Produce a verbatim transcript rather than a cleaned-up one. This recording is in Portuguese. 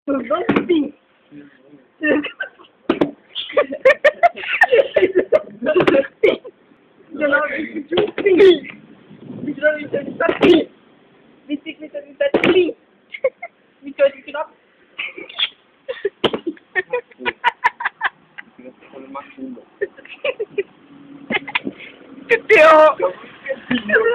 Os dois pi. dezenove, vinte e um, pi. vinte e dois, vinte e três, vinte e quatro, pi. vinte e cinco, vinte e seis, vinte e sete, pi. vinte e oito, vinte e nove. Macumba. Que teu!